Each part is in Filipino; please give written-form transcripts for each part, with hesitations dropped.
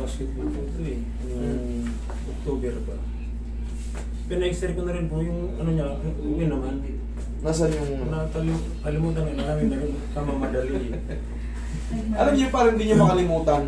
basketball po ito eh. Yung October pa. Pina-extray ko na rin po yung ano niya, uwi naman. Nasaan yung... Kalimutan na namin na rin kamamadali. Alam niyo parang hindi niyo makalimutan.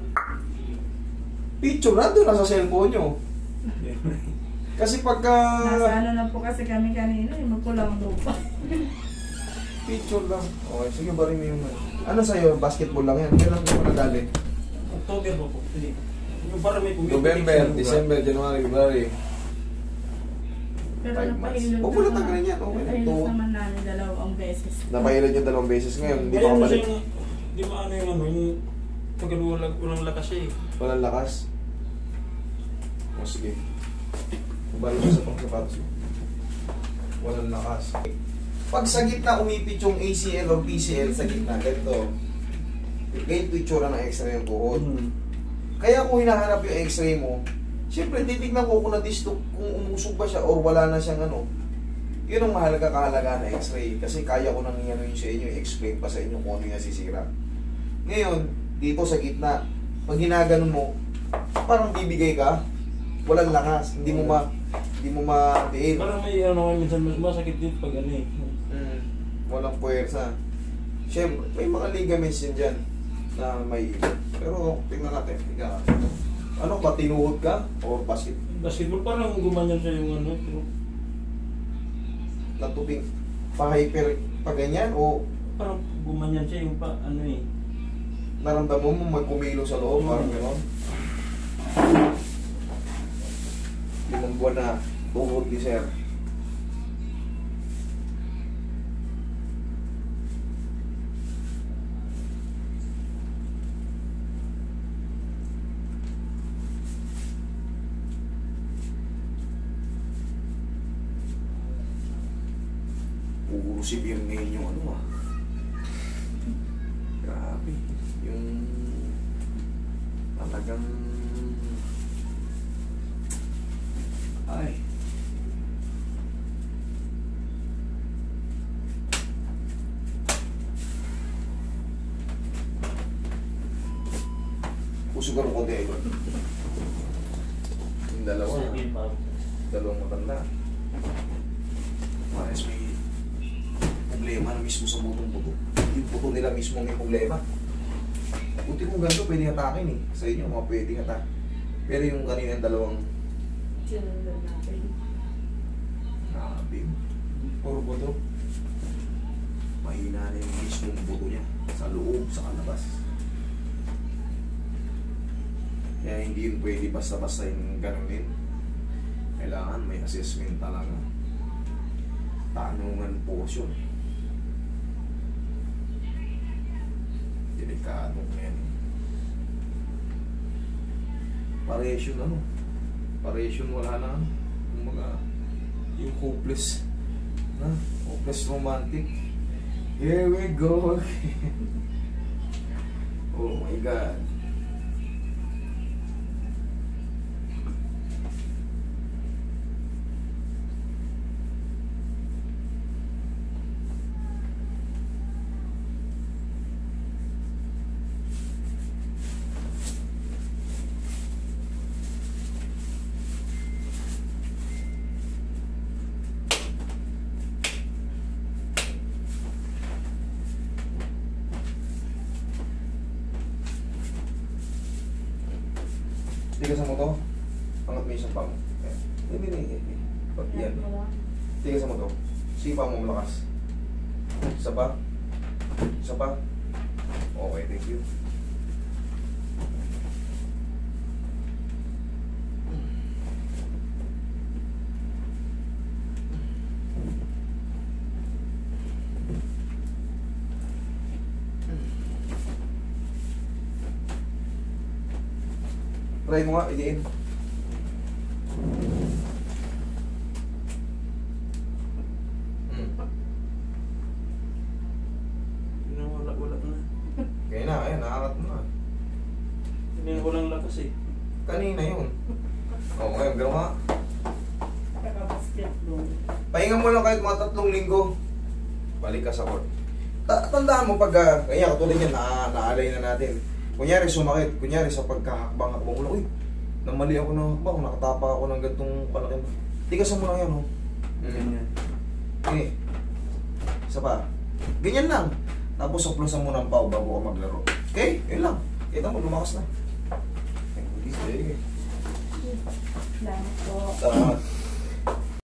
Picture na doon nasa cellphone niyo. Kasi pagka... Nasa ano na po kasi kami kanina, magkulang lupa. Picture lang. Okay, sige ba rin yung... Ano sa'yo? Basketball lang yan. Kailan ko nagaling? October pa po. Yung para may November, December, January, February. Pero 5 months. napahilod Huwag mo lang tanggalin yan. Okay. napahilod naman namin 2 beses. Napahilod yung 2 beses ngayon. Hindi Kaya pa ano kabalik. siya yung, di ba ano yung ano, yung pagka walang lakas siya eh. Walang lakas. O sige. Balo mo sa pangsapatos mo. Walang lakas. Pag sa gitna umipit yung ACL o PCL sa gitna, ganito. Ganito itsura ng x-ray ng tuhod. Kaya kung hinahanap yung x-ray mo, siyempre titignan ko kung na-dislok, kung umusog ba siya or wala na siyang ano. Yun ang mahalaga kahalaga na x-ray. Kasi kaya ko nang ano yun sa inyo, i-explain pa sa inyo kung ano yung nasisira. Ngayon, dito sa gitna, pag ginaganon mo, parang bibigay ka, walang lakas, hindi mo matiin. Parang may ano, minsan masakit dito pag ano eh. Walang puwersa. Siyempre, may mga ligaments yun dyan na may ibig. Pero tingnan natin, tingnan natin. Ano ba, tinuhod ka? O basket? Basketball parang gumanyan siya yung ano. Pero Natuping pa-hyper pa ganyan? O parang gumanyan siya yung pa ano eh. naramdaman mo may kumilo sa loob? Parang gano'n? 5 buwan na tuhod ni sir. Puro severe ngayon yung ano grabe yung talagang ay usugan mo konti ito yung dalawang matanda mares may problema na mismo sa butong-buto. Yung buto nila mismo may problema. Buti kung ganito, pwede hatakin eh. Sa inyo, mga pwede hatakin. Pero yung kanina yung dalawang... Sinundan natin. Grabe. Puro buto. Mahina na yung mismo buto niya. Sa loob, sa kalabas. Kaya hindi yun pwede basta-basta yung ganunin. Kailangan may assessment talaga. Tanungan po yun. Delikado ko yan. Paresyon ano? Paresyon wala na ano? Kumbaga, yung hopeless. Na? Hopeless romantic. Here we go. Oh my God. Tigasan mo to. Angat mo yung isang pang. Hindi. Pag yan. Tigasan mo to. Sipa mo malakas. Isa pa. Isa pa. Okay, thank you. Try mo nga, idiin. Wala na. Kaya na, ayan, nakakat mo na. Hindi walang lakas eh. Kanina yun. Oo, ngayon, gano'n nga. Kaka-basketball. Pahinga mo lang kahit mga 3 linggo. Balik ka sa court. Tandaan mo pag, kaya katulad yan, naalay na natin. Kunyari sumakit, kunyari sa pagkahakbang-hakbang ulo, uy, namali ako ng hakbang, nakatapak ako ng gantong kalaking. Tigasan mo lang yan, oh. Ganyan. Okay. Isa pa. Ganyan lang. Tapos suplusan mo ng pau bago ka maglaro. Okay? Yun lang. Kita mo, lumakas na. Okay. Salamat po. Salamat.